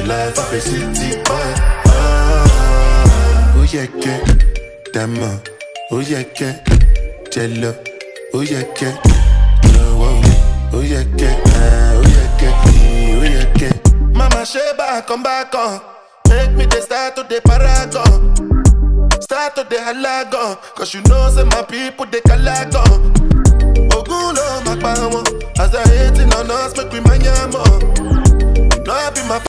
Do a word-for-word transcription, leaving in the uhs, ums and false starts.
life of a city boy. Ah, oh yeah, que, dama, oh yeah, que, jello, oh yeah, que, no, oh, oh yeah, que, ah, oh yeah, que, oh yeah, que. Mama Sheba, come back on, make me the start to the paragon, start to the halagon, cause you know say my people they calagon. Ogulo, my power, as I hating on us, make we manya more. No, I be my